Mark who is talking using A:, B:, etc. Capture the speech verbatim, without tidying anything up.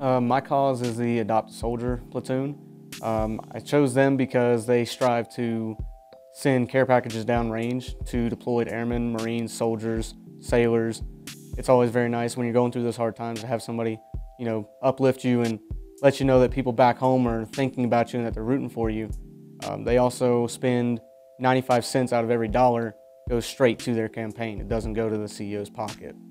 A: Uh, my cause is the Adopt a Soldier platoon. Um, I chose them because they strive to send care packages downrange to deployed airmen, Marines, soldiers, sailors. It's always very nice when you're going through those hard times to have somebody, you know, uplift you and let you know that people back home are thinking about you and that they're rooting for you. Um, they also spend ninety-five cents out of every dollar goes straight to their campaign. It doesn't go to the C E O's pocket.